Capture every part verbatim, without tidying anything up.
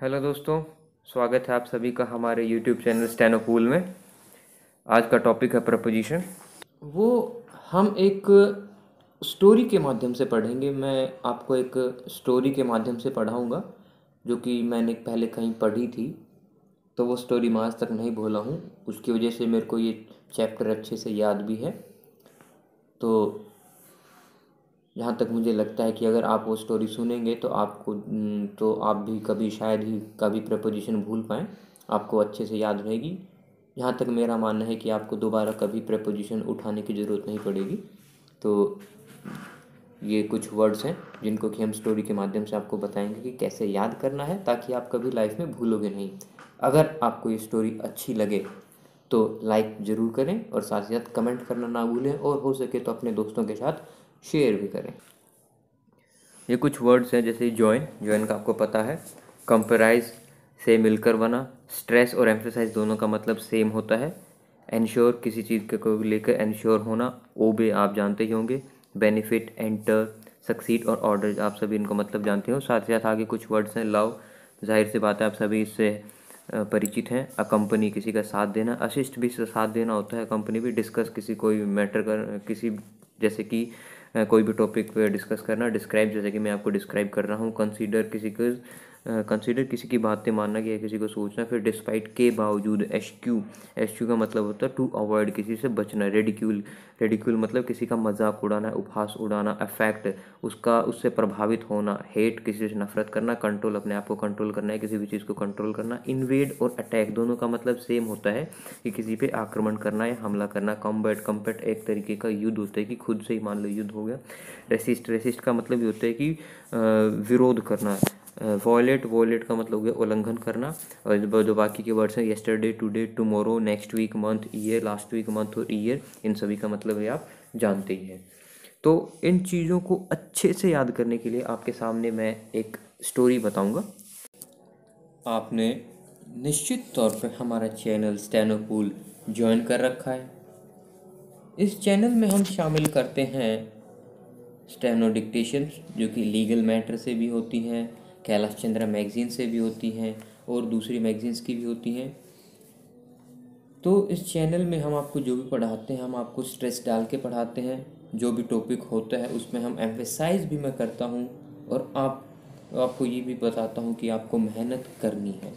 Hello दोस्तों, स्वागत है आप सभी का हमारे यूट्यूब चैनल स्टेनो पूल में। आज का टॉपिक है प्रपोजिशन। वो हम एक स्टोरी के माध्यम से पढ़ेंगे। मैं आपको एक स्टोरी के माध्यम से पढ़ाऊँगा जो कि मैंने पहले कहीं पढ़ी थी, तो वो स्टोरी मैं आज तक नहीं भूला हूँ। उसकी वजह से मेरे को ये चैप्टर अच्छे से याद भी है। तो जहाँ तक मुझे लगता है कि अगर आप वो स्टोरी सुनेंगे तो आपको न, तो आप भी कभी शायद ही कभी प्रपोजिशन भूल पाएँ, आपको अच्छे से याद रहेगी। जहाँ तक मेरा मानना है कि आपको दोबारा कभी प्रपोजिशन उठाने की ज़रूरत नहीं पड़ेगी। तो ये कुछ वर्ड्स हैं जिनको कि हम स्टोरी के माध्यम से आपको बताएंगे कि कैसे याद करना है, ताकि आप कभी लाइफ में भूलोगे नहीं। अगर आपको ये स्टोरी अच्छी लगे तो लाइक ज़रूर करें और साथ ही साथ कमेंट करना ना भूलें, और हो सके तो अपने दोस्तों के साथ शेयर भी करें। ये कुछ वर्ड्स हैं, जैसे जॉइन। जॉइन का आपको पता है, कंपेराइज से मिलकर बना। स्ट्रेस और एम्फेसाइज दोनों का मतलब सेम होता है। एंश्योर, किसी चीज़ के को लेकर एंश्योर होना। ओबे आप जानते ही होंगे। बेनिफिट, एंटर, सक्सीड और ऑर्डर आप सभी इनको मतलब जानते हो। साथ ही साथ आगे कुछ वर्ड्स हैं। लव, जाहिर सी बात है आप सभी इससे अ, परिचित हैं। अकम्पनी, किसी का साथ देना। असिस्ट भी साथ देना होता है। कंपनी भी डिस्कस, किसी कोई मैटर कर किसी जैसे कि अ, कोई भी टॉपिक पे डिस्कस करना। डिस्क्राइब, जैसे कि मैं आपको डिस्क्राइब कर रहा हूँ। कंसीडर, किसी को कंसीडर किसी की बातें मानना, या किसी को सोचना। फिर डिस्पाइट, के बावजूद। एशक्यू, एशक्यू का मतलब होता है टू अवॉइड, किसी से बचना। रेडिक्यूल, रेडिक्यूल मतलब किसी का मजाक उड़ाना, उपहास उड़ाना। अफेक्ट, उसका उससे प्रभावित होना। हेट, किसी से नफरत करना। कंट्रोल, अपने आप को कंट्रोल करना है, किसी भी चीज़ को कंट्रोल करना। इन्वेड और अटैक दोनों का मतलब सेम होता है कि किसी पे आक्रमण करना या हमला करना। कॉम्बैट, कम्बैट एक तरीके का युद्ध होता है कि खुद से ही मान लो युद्ध हो गया। रेसिस्ट, रेसिस्ट का मतलब ये होता है कि अ, विरोध करना। वॉयलेट, वॉयलेट का मतलब हो गया उल्लंघन करना। और जो जो बाकी के वर्ड्स हैं, yesterday, today, tomorrow, next week, month, year, last week, month और ईयर, इन सभी का मतलब है आप जानते ही हैं। तो इन चीज़ों को अच्छे से याद करने के लिए आपके सामने मैं एक स्टोरी बताऊंगा। आपने निश्चित तौर पर हमारा चैनल स्टेनो पूल ज्वाइन कर रखा है। इस चैनल में हम शामिल करते हैं स्टेनो डिक्टेशन, जो कि लीगल मैटर से भी होती हैं, कैलाश चंद्रा मैगज़ीन से भी होती हैं, और दूसरी मैगज़ीन्स की भी होती हैं। तो इस चैनल में हम आपको जो भी पढ़ाते हैं, हम आपको स्ट्रेस डाल के पढ़ाते हैं। जो भी टॉपिक होता है उसमें हम एम्फेसाइज भी मैं करता हूँ, और आप आपको ये भी बताता हूँ कि आपको मेहनत करनी है,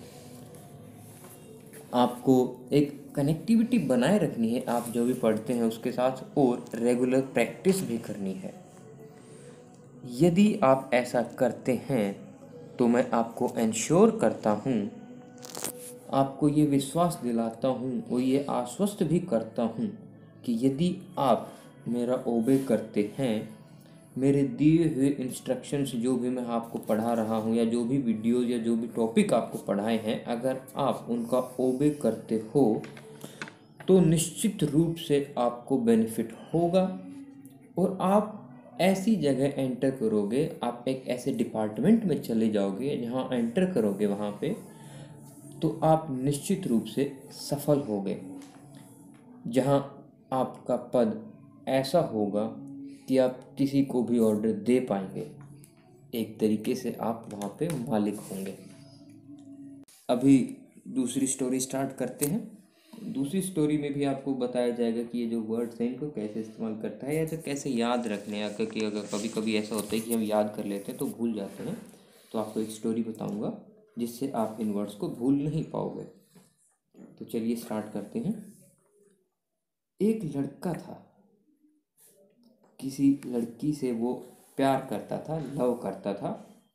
आपको एक कनेक्टिविटी बनाए रखनी है आप जो भी पढ़ते हैं उसके साथ, और रेगुलर प्रैक्टिस भी करनी है। यदि आप ऐसा करते हैं तो मैं आपको एंश्योर करता हूँ, आपको ये विश्वास दिलाता हूँ और ये आश्वस्त भी करता हूँ कि यदि आप मेरा ओबे करते हैं, मेरे दिए हुए इंस्ट्रक्शंस जो भी मैं आपको पढ़ा रहा हूँ, या जो भी वीडियोज़ या जो भी टॉपिक आपको पढ़ाए हैं, अगर आप उनका ओबे करते हो तो निश्चित रूप से आपको बेनिफिट होगा, और आप ऐसी जगह एंटर करोगे, आप एक ऐसे डिपार्टमेंट में चले जाओगे जहाँ एंटर करोगे वहाँ पे, तो आप निश्चित रूप से सफल होगे, जहाँ आपका पद ऐसा होगा कि आप किसी को भी ऑर्डर दे पाएंगे। एक तरीके से आप वहाँ पे मालिक होंगे। अभी दूसरी स्टोरी स्टार्ट करते हैं। दूसरी स्टोरी में भी आपको बताया जाएगा कि ये जो वर्ड्स हैं इनको कैसे इस्तेमाल करता है, या तो कैसे याद रखने हैं। क्योंकि अगर कभी कभी ऐसा होता है कि हम याद कर लेते हैं तो भूल जाते हैं, तो आपको एक स्टोरी बताऊंगा जिससे आप इन वर्ड्स को भूल नहीं पाओगे। तो चलिए स्टार्ट करते हैं। एक लड़का था, किसी लड़की से वो प्यार करता था, लव करता था।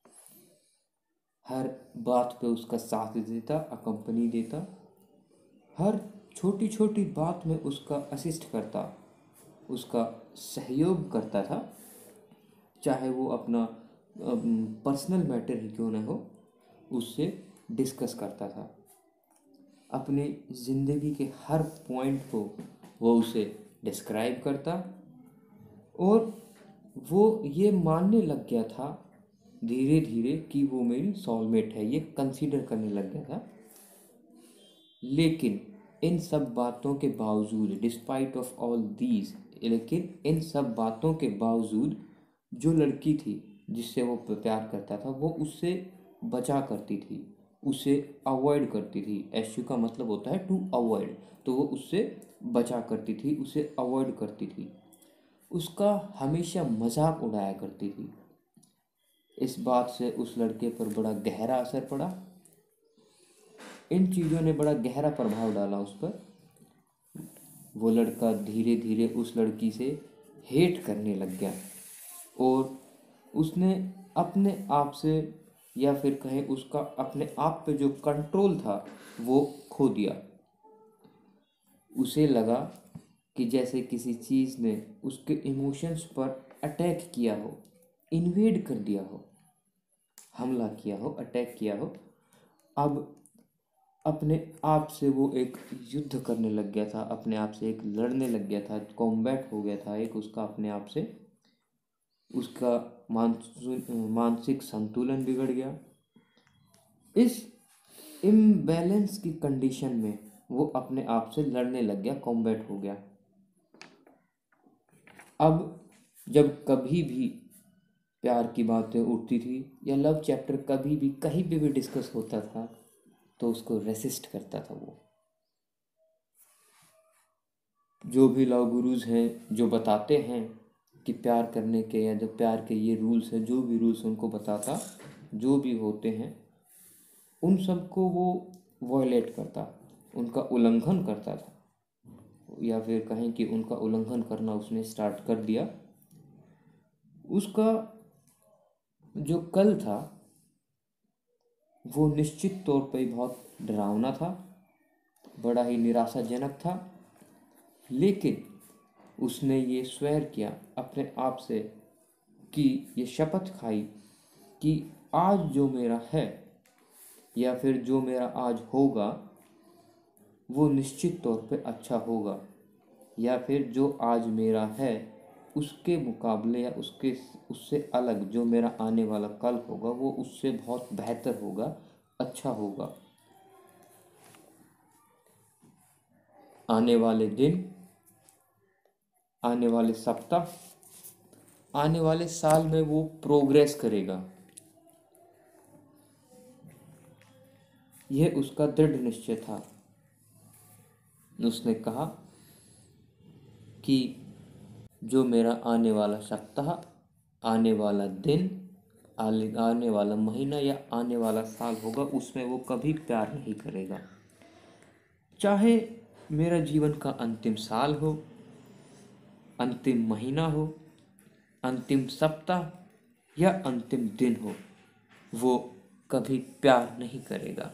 हर बात पे उसका साथ देता, अकम्पनी देता, हर छोटी छोटी बात में उसका असिस्ट करता, उसका सहयोग करता था। चाहे वो अपना पर्सनल मैटर ही क्यों ना हो, उससे डिस्कस करता था। अपनी ज़िंदगी के हर पॉइंट को वो उसे डिस्क्राइब करता, और वो ये मानने लग गया था धीरे धीरे कि वो मेरी सोलमेट है, ये कंसीडर करने लग गया था। लेकिन इन सब बातों के बावजूद, डिस्पाइट ऑफ ऑल दीज, लेकिन इन सब बातों के बावजूद जो लड़की थी जिससे वो प्यार करता था, वो उससे बचा करती थी, उसे अवॉइड करती थी। एश्यू का मतलब होता है टू अवॉइड, तो वो उससे बचा करती थी, उसे अवॉइड करती थी, उसका हमेशा मजाक उड़ाया करती थी। इस बात से उस लड़के पर बड़ा गहरा असर पड़ा। इन चीज़ों ने बड़ा गहरा प्रभाव डाला उस पर। वो लड़का धीरे धीरे उस लड़की से हेट करने लग गया और उसने अपने आप से, या फिर कहें उसका अपने आप पे जो कंट्रोल था वो खो दिया। उसे लगा कि जैसे किसी चीज़ ने उसके इमोशंस पर अटैक किया हो, इन्वेड कर दिया हो, हमला किया हो, अटैक किया हो। अब अपने आप से वो एक युद्ध करने लग गया था, अपने आप से एक लड़ने लग गया था, कॉम्बैट हो गया था एक उसका अपने आप से। उसका मानसिक मानसिक संतुलन बिगड़ गया। इस इम्बैलेंस की कंडीशन में वो अपने आप से लड़ने लग गया, कॉम्बैट हो गया। अब जब कभी भी प्यार की बातें उठती थी या लव चैप्टर कभी भी कहीं पे भी डिस्कस होता था तो उसको रेसिस्ट करता था वो। जो भी लव गुरुज हैं जो बताते हैं कि प्यार करने के या जो प्यार के ये रूल्स हैं, जो भी रूल्स उनको बताता, जो भी होते हैं उन सबको वो वॉयलेट करता, उनका उल्लंघन करता था, या फिर कहें कि उनका उल्लंघन करना उसने स्टार्ट कर दिया। उसका जो कल था वो निश्चित तौर पे बहुत डरावना था, बड़ा ही निराशाजनक था। लेकिन उसने ये स्वेर किया अपने आप से कि ये शपथ खाई कि आज जो मेरा है या फिर जो मेरा आज होगा वो निश्चित तौर पे अच्छा होगा, या फिर जो आज मेरा है उसके मुकाबले या उसके उससे अलग जो मेरा आने वाला कल होगा वो उससे बहुत बेहतर होगा, अच्छा होगा। आने वाले दिन, आने वाले सप्ताह, आने वाले साल में वो प्रोग्रेस करेगा। यह उसका दृढ़ निश्चय था। उसने कहा कि जो मेरा आने वाला सप्ताह, आने वाला दिन, आने आने वाला महीना या आने वाला साल होगा उसमें वो कभी प्यार नहीं करेगा। चाहे मेरा जीवन का अंतिम साल हो, अंतिम महीना हो, अंतिम सप्ताह या अंतिम दिन हो, वो कभी प्यार नहीं करेगा।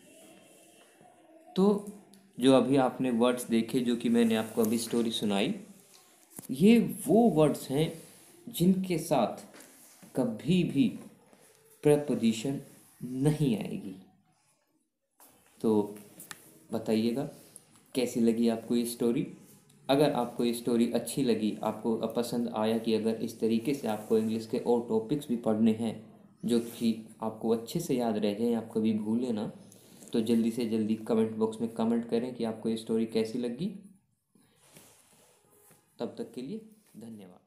तो जो अभी आपने वर्ड्स देखे, जो कि मैंने आपको अभी स्टोरी सुनाई, ये वो वर्ड्स हैं जिनके साथ कभी भी प्रपोजिशन नहीं आएगी। तो बताइएगा कैसी लगी आपको ये स्टोरी। अगर आपको ये स्टोरी अच्छी लगी, आपको पसंद आया कि अगर इस तरीके से आपको इंग्लिश के और टॉपिक्स भी पढ़ने हैं जो कि आपको अच्छे से याद रह जाएं, आप कभी भूलें ना, तो जल्दी से जल्दी कमेंट बॉक्स में कमेंट करें कि आपको ये स्टोरी कैसी लगी। तब तक के लिए धन्यवाद।